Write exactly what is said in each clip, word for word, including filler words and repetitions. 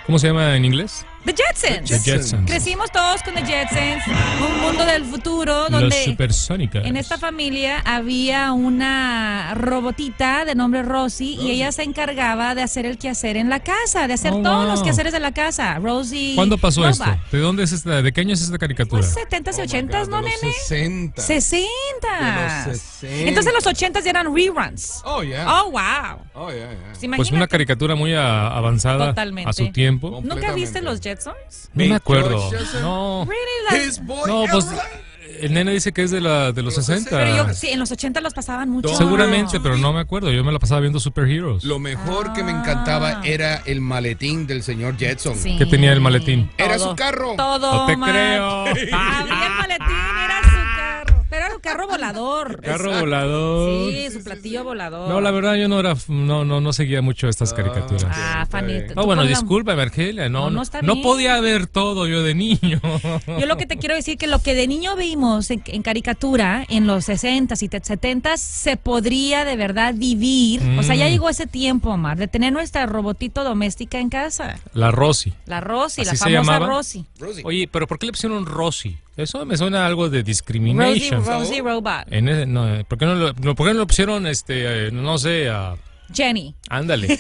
¿Cómo se llama en inglés? The Jetsons. The Jetsons. Crecimos todos con The Jetsons, un mundo del futuro donde Los Supersónicas. en esta familia había una robotita de nombre Rosie, Rosie y ella se encargaba de hacer el quehacer en la casa, de hacer oh, todos wow. los quehaceres de la casa. Rosie. ¿Cuándo pasó Robot. esto? ¿De dónde es esta? ¿De qué año es esta caricatura? Pues setentas y ochentas, ¿no, nene? sesenta. sesenta. De los sesenta. Entonces los ochentas ya eran reruns. Oh, yeah. Oh, wow. Oh, yeah, yeah. ¿Se Pues una caricatura muy a, avanzada Totalmente. a su tiempo. ¿Nunca viste los Jetsons? No me acuerdo. No, Really? His boy no, pues Elroy. el nene dice que es de, la, de los sesenta. Pero yo, sí, en los ochenta los pasaban mucho. Seguramente, pero no me acuerdo. Yo me la pasaba viendo Superheroes. Lo mejor Ah. que me encantaba era el maletín del señor Jetson. Sí. ¿Qué tenía el maletín? Era Todo. su carro. Todo. No te Omar. creo. Abría el maletín, era su carro. Pero era un carro volador. Carro volador. Sí, su platillo volador. No, la verdad yo no era, no, no, no seguía mucho estas caricaturas. Ah, Fanny. No, bueno, discúlpame, Argelia, no, No, no, no está no bien. podía ver todo yo de niño. Yo lo que te quiero decir que lo que de niño vimos en, en caricatura en los sesentas y setentas se podría de verdad vivir. Mm. O sea, ya llegó ese tiempo, Omar, de tener nuestra robotito doméstica en casa. La Rosy. La Rosie, la ¿Así se famosa llamaba? Rosie. Rosie. Oye, pero ¿por qué le pusieron Rosy? Eso me suena a algo de discrimination. Rosie, Rosie Robot. En ese- no, eh, ¿por qué no lo, no- por qué no lo pusieron, este, eh, no sé, a... Jenny. Ándale,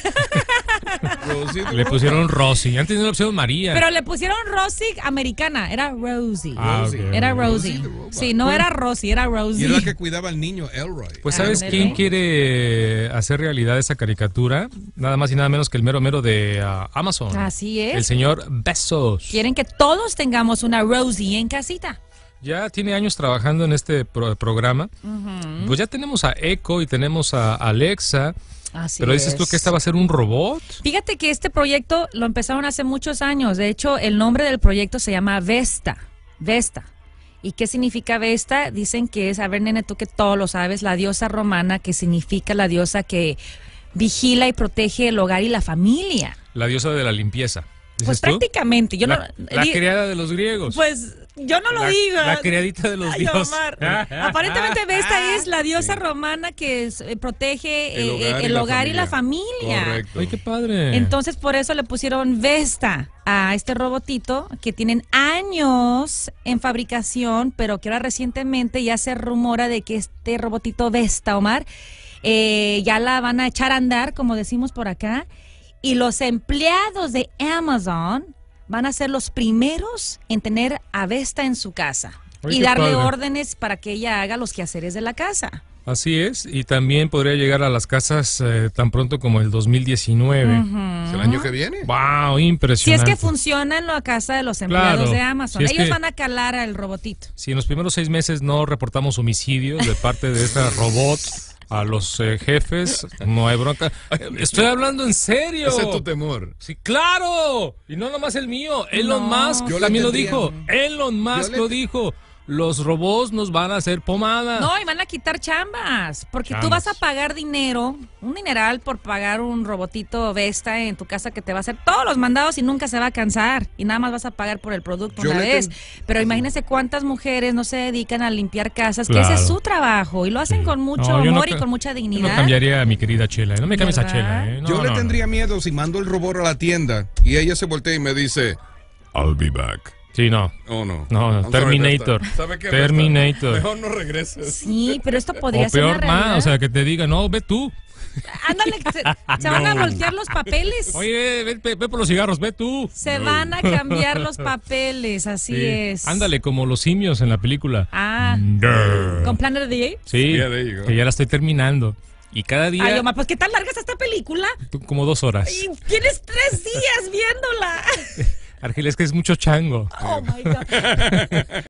Rosie the le Robot. pusieron Rosy. Antes no le pusieron María. Pero le pusieron Rosie americana, era Rosie. Ah, Rosie. ok. Era Rosie Rosie. the Robot. Sí, no era Rosie, era Y Rosie. era la que cuidaba al niño Elroy. Pues ¿sabes Ándale. quién quiere hacer realidad esa caricatura? Nada más y nada menos que el mero mero de ah, Amazon. Así es. El señor Bezos. Quieren que todos tengamos una Rosie en casita. Ya tiene años trabajando en este pro- programa. Pues ya tenemos a Echo y tenemos a Alexa. Así Pero dices tú es. que esta va a ser un robot. Fíjate que este proyecto lo empezaron hace muchos años. De hecho, el nombre del proyecto se llama Vesta. Vesta. ¿Y qué significa Vesta? Dicen que es, a ver, nene, tú que todo lo sabes, la diosa romana, que significa la diosa que vigila y protege el hogar y la familia. La diosa de la limpieza. ¿Dices Pues tú? prácticamente. Yo la, no, la di- criada de los griegos. Pues yo no lo la, digo. La criadita de los Ay, dioses. Omar. Aparentemente Vesta es la diosa romana que es, eh, protege El eh, hogar y el la hogar y la familia. familia. Correcto. Ay, qué padre. Entonces por eso le pusieron Vesta a este robotito que tienen años en fabricación, pero que ahora recientemente ya se rumora de que este robotito Vesta, Omar, eh, ya la van a echar a andar, como decimos por acá, y los empleados de Amazon van a ser los primeros en tener a Vesta en su casa Ay, y qué darle padre. órdenes para que ella haga los quehaceres de la casa. Así es. Y también podría llegar a las casas eh, tan pronto como el dos mil diecinueve. ¿Es el año que viene? Wow, Si es impresionante. que funciona en la casa de los empleados Claro. de Amazon. Si es Ellos que- van a calar al robotito. Si en los primeros seis meses no reportamos homicidios de parte de esta robot a los eh, jefes, no hay bronca. Estoy hablando en serio. Ese es tu temor. Sí, claro. Y no nomás el mío. Elon No. Musk Yo le también lo tendría- dijo. Elon Musk Yo le- lo dijo. Los robots nos van a hacer pomada. No, y van a quitar chambas, porque tú Chambas. vas a pagar dinero, un dineral por pagar un robotito Vesta en tu casa que te va a hacer todos los mandados y nunca se va a cansar y nada más vas a pagar por el producto Yo una le vez. ten- Pero imagínense cuántas mujeres no se dedican a limpiar casas, que ese Claro. es su trabajo y lo hacen Sí. con mucho No, yo no amor y ca- con mucha Yo dignidad. no cambiaría a mi querida Chela. No me cambies a ¿Verdad? Chela. ¿eh? No, Yo le no, no. tendría miedo si mando el robot a la tienda y ella se voltea y me dice, I'll be back. Sí, no. Oh, no. No, no, I'm sorry, Terminator. Vesta. ¿Sabe qué, Terminator. Vesta? Mejor no regreses. Sí, pero esto podría O ser una peor más, realidad. o sea, que te diga, no, ve tú. Ándale, se, se van a voltear los papeles. Oye, ve, ve- ve por los cigarros, ve tú. Se van a cambiar los papeles, así Sí. es. Ándale, como los simios en la película. Ah, Durr. con Planet of the Apes. Sí, Yeah, there you go. que ya la estoy terminando. Y cada día, Ay, Omar, pues ¿qué tan larga es esta película? como dos horas. Y tienes tres días viéndola. Argelia, es que es mucho chango. Oh my God.